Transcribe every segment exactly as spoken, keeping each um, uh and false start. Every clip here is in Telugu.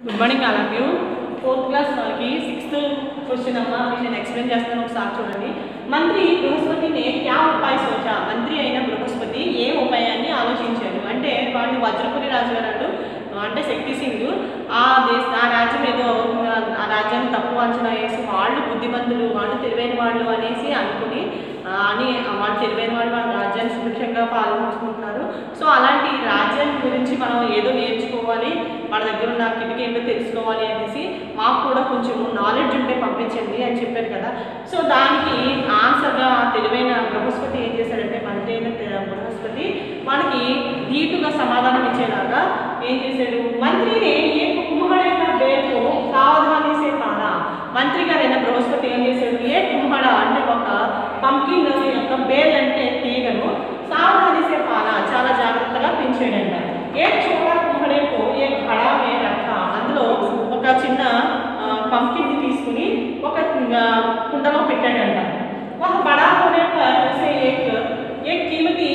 Good morning all of you fourth class की सिक्स्थ क्वेश्चन अम्मा నేను ఎక్స్ప్లెయిన్ చేస్తాను ఒకసారి చూడండి మంత్రి బృహస్పతిని क्या उपाय सोचा మంత్రి అయిన బృహస్పతి ఏ ఉపాయాన్ని ఆలోచించాడు అంటే వాళ్ళు వజ్రపురి రాజు గారు అంటే శక్తి సింగ్ ఆ దేశ ఆ రాజ్యం ఏదో ఆ రాజ్యాన్ని తక్కువ అంచనా వేసి వాళ్ళు బుద్ధిమంతులు వాళ్ళు తెలివైన వాళ్ళు అనేసి అనుకుని అని వాళ్ళు తెలివైన వాళ్ళు వాళ్ళ రాజ్యాన్ని సుభిక్షంగా పాలించుకుంటున్నారు. సో అలాంటి రాజ్యం గురించి మనం ఏదో నేర్చుకోవాలి, వాళ్ళ దగ్గర ఉన్న కిటికీ ఏంటో తెలుసుకోవాలి అనేసి మాకు కూడా కొంచెం నాలెడ్జ్ ఉంటే పంపించండి అని చెప్పారు కదా. సో దానికి ఆన్సర్గా తెలివైన బృహస్పతి ఏం చేశాడంటే మంత్రి అయిన బృహస్పతి మనకి ధీటుగా సమాధానం ఇచ్చేలాగా ఏం చేశాడు, మంత్రిని ఏ కుంభడైన బేర్కు సావధాని సే పానా. మంత్రి గారైన బృహస్పతి ఏం చేశాడు, ఏ కుంభడ అంటే ఒక పంకిన్ యొక్క బేర్లు అంటే తీగను సావధాని సే పానా చాలా జాగ్రత్తగా పెంచాడంట. ఏ చోట కుంభడేకు ఏ ఘడా మే రఖ అందులో ఒక చిన్న పంకిన్ని తీసుకుని ఒక కుండలో పెట్టాడంట. ఒక బడా होने पर उसे एक एक कीमती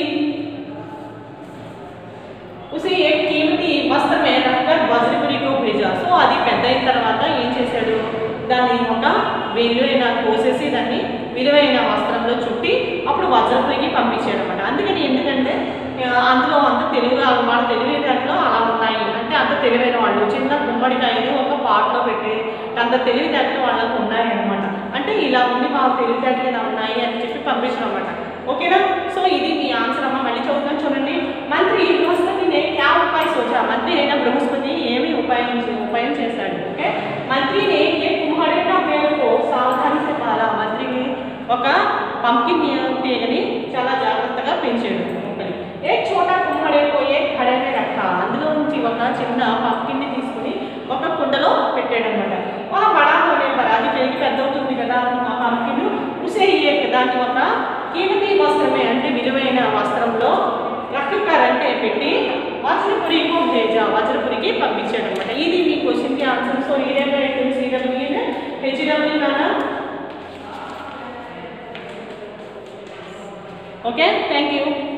उसे एक कीमती वस्त्र में रखकर वज्रपुरी को भेजा. సో అది పెద్ద అయిన తర్వాత ఏం చేశాడు, దాన్ని ఒక విలువైన కోసేసి దాన్ని విలువైన వస్త్రంలో చుట్టి అప్పుడు వజ్రపురికి పంపించాడు అనమాట. అందుకని ఎందుకంటే అందులో అంత తెలుగుగా వాళ్ళ తెలివి దాంట్లో అలా ఉన్నాయి అంటే అంత తెలివైన వాళ్ళు చిన్న గుమ్మడికాయలు ఒక పాట్లో పెట్టి అంత తెలివితేటలు వాళ్ళకు ఉన్నాయి అనమాట. అంటే ఇలా ఉండి మా తెలివితేటలు ఇలా ఉన్నాయి అని చెప్పి పంపించడం అనమాట. ఓకేనా. సో ఇది మీ ఆన్సర్ అమ్మ. మళ్ళీ చదువుతాం చూడండి. మంత్రి బృహస్పతిని క్యా ఉపాయ సోచా. మంత్రి అయిన బృహస్పతి ఏమి ఉపాయం ఉపాయం చేశాడు. ఓకే. మంత్రిని ఏ కుంభడైన పేరుకు సావధాని సే పాలా. మంత్రికి ఒక పంకిన్ తీగని చాలా జాగ్రత్తగా పెంచాడు. ఒకటి ఏ చోట కుంభడేకో ఏ ఖడైన రఖ అందులో నుంచి ఒక చిన్న పంకిన్ని తీసుకుని ఒక కుండలో పెట్టాడు అనమాట. ఆ బడా హోనే పర్ అది పెరిగి పెద్ద అవుతుంది కదా ఆ పంకిన్ ఉసే ఏ దాన్ని ఒక కీమతి వస్త్రమే అంటే విలువైన వస్త్రంలో రక్కర్ అంటే పెట్టి వజ్రపురికి భేజా వజ్రపురికి పంపించాడు అనమాట. ఇది మీ క్వశ్చన్కి ఆన్సర్. సో ఏదైనా సిడబ్ల్యూ హెచ్డబ్ల్యూ నానా. Okay, thank you.